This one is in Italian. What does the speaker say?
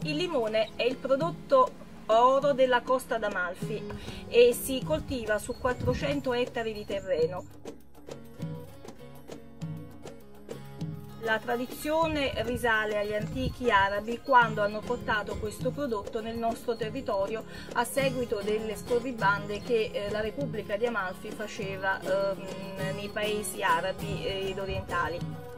Il limone è il prodotto oro della Costa d'Amalfi e si coltiva su 400 ettari di terreno. La tradizione risale agli antichi arabi, quando hanno portato questo prodotto nel nostro territorio a seguito delle scorribande che la Repubblica di Amalfi faceva nei paesi arabi ed orientali.